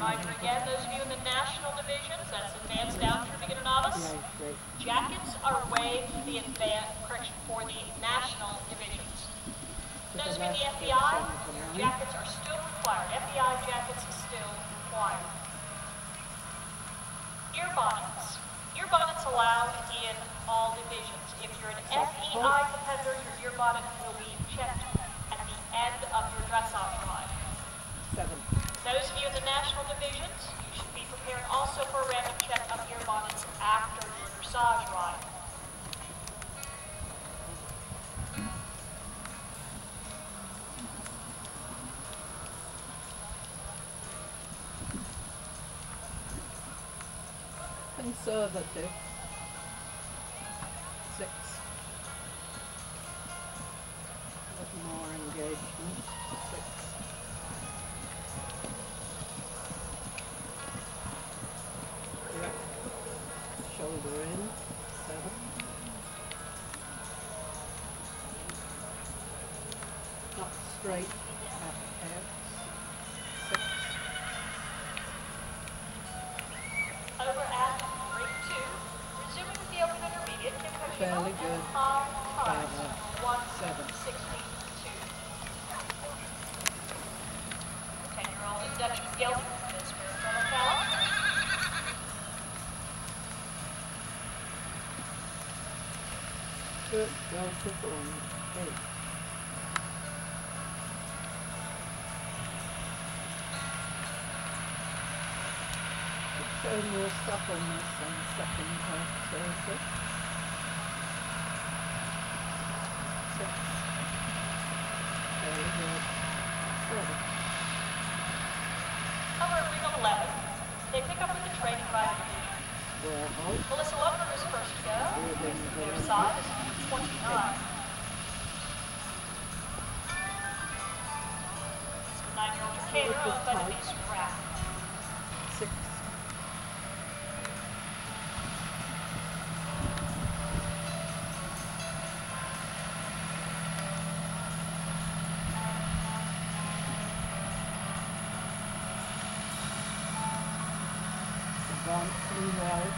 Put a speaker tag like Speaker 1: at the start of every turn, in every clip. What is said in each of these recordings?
Speaker 1: Reminder again, those of you in the national divisions, that's advanced down through beginner novice. Jackets are waived for the for the national divisions. Those of you in the FEI, jackets are still required. FEI jackets are still required. Ear bonnets. Ear bonnets allowed in all divisions. If you're an FEI competitor, your ear bonnet will be checked at the end of your dressage ride.
Speaker 2: 7.
Speaker 1: Those of you in the national divisions, you should be prepared also for a random check of ear bonnets after your dressage ride.
Speaker 2: Conservative. 6. A little more engagement. 6. Direct. Shoulder in. 7. Not straight at head. 6.
Speaker 1: Over at ring 2, resuming with the open intermediate,
Speaker 2: fairly good.
Speaker 1: 5 times
Speaker 2: 7.
Speaker 1: 162. 10-year-old Dutch Gilbert is spiritual talent.
Speaker 2: Good, well performed. 8. Show more suppleness on the second half circuit. 6. Very good. 7.
Speaker 1: Over at ring 11, they pick up with the training ride division.
Speaker 2: Well,
Speaker 1: Melissa Lover is first to go. Their side is 29. It's the 9-year-old Decatur owned by Denise Rapp.
Speaker 2: 6. Advancing well.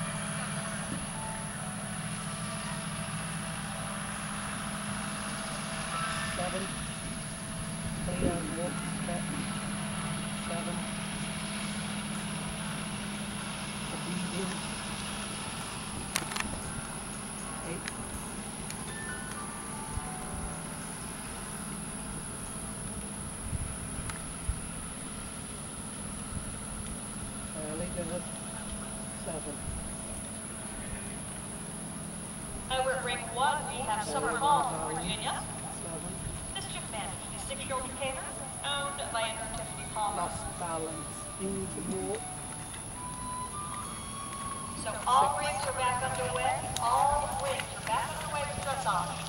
Speaker 2: 7. Clear walk step. 7. Obedient. 8. Fairly good. 7.
Speaker 1: Over at ring 1, we have Summer Hall from Virginia.
Speaker 2: 7.
Speaker 1: Mischief Managed, the 6-year-old Decatur, owned by Andrew Tiffany Palmer.
Speaker 2: Lost balance into walk.
Speaker 1: So all rings are back underway. All rings are back underway with dressage.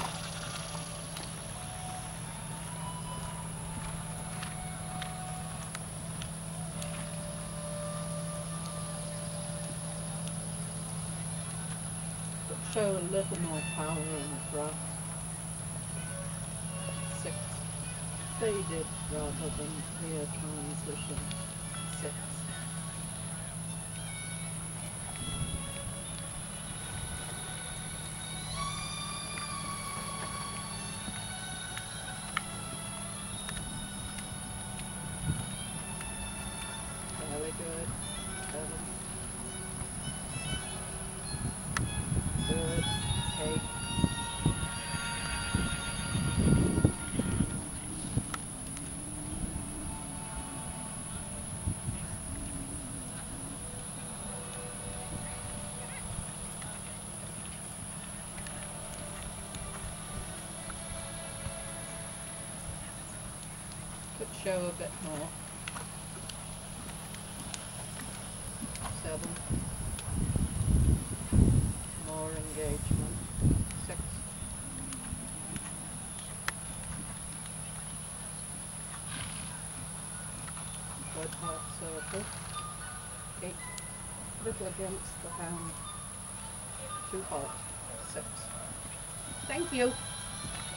Speaker 2: Show a little more power in the thrust. 6. Faded rather than clear transition. 6. Very good. 7. Good. 8. Could show a bit more. 7. More engagement. 6. Good half circle. 8. Little against the hand. Too hot. 6. Thank you.